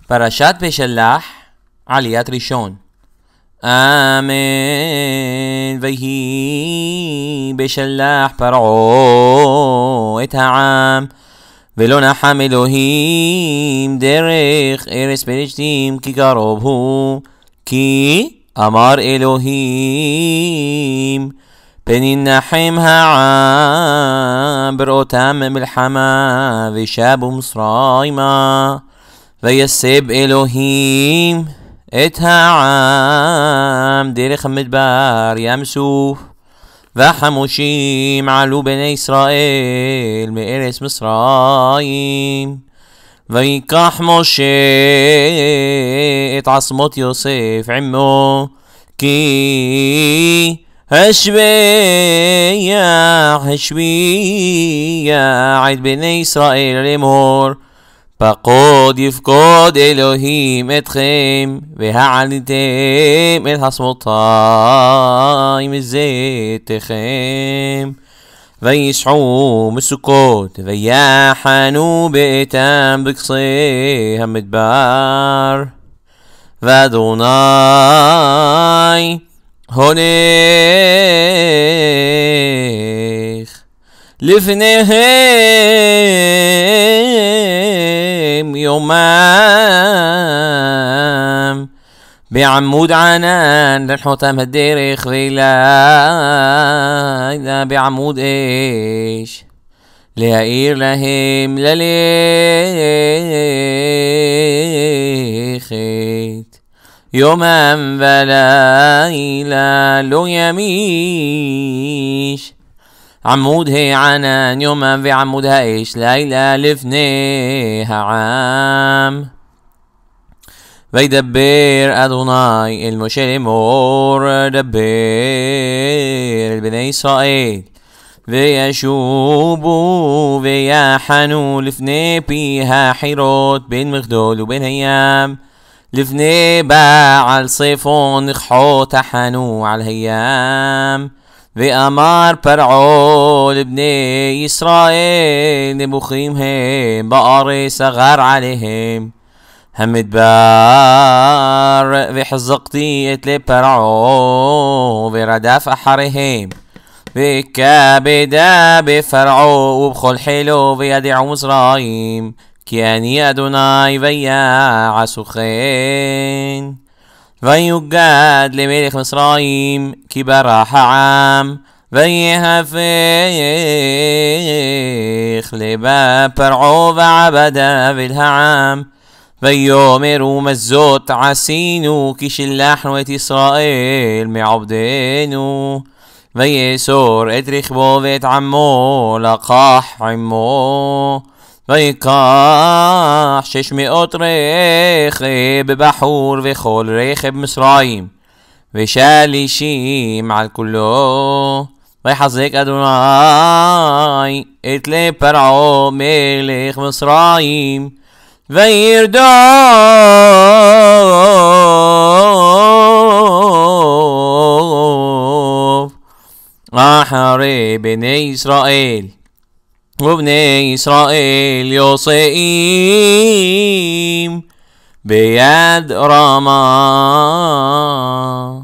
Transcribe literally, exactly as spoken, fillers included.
פרשת בשלח, עליית ראשון. אמן. ויהי בשלח פרעה את העם, ולא נחם אלוהים דרך ארץ פלישתים, כי קרוב הוא. כי אמר אלוהים, פן ינחם העם בראותם מלחמה, ושבו מצרימה. ויסב אלוהים את העם דרך המדבר ים סוף, והחמושים עלו בני ישראל מארץ מצרים. ויקח משה את עצמות יוסף עמו, כי השביח השביח את בני ישראל לאמור, פקוד יפקוד אלוהים אתכם, והעליתם את עצמותיים מזיתכם. ויסעו מסוכות, ויחנו ביתם בקצה המדבר. ואדוני הולך לפניהם יומם בעמוד ענן, לנחותם הדרך, ולילה בעמוד אש, להאיר להם ללכת. יומם ולילה לא ימיש, עמוד הענן יומם ועמוד האש לילה לפני העם. וידבר אדוני אל משה לאמור, דבר אל בני ישראל, וישובו ויחנו לפני פי החירות, בין מגדול ובין הים, לפני בעל צפון נכחו תחנו על הים. ואמר פרעה לבני ישראל, נבוכים הם בארץ, סגר עליהם המדבר. וחזקתי את לב פרעה, ורדף אחריהם, וכבדה בפרעה ובכל חילו, וידעו מצרים, כי אני אדוני ויעשו כן. ויוגד למלך מצרים, כי ברח העם, ויהפך לבה פרעה ועבדיו אל העם. ויאמרו מה זאת עשינו, כי שלחנו את ישראל מעבדנו. ויאסור את רכבו ואת עמו, לקח עמו. ויקח שש מאות רכב בחור, וכל רכב מצרים, ושלישים על כולו. ויחזק אדוני את לב פרעה מלך מצרים, וירדוף אחרי בני ישראל, ובני ישראל יוצאים ביד רמה.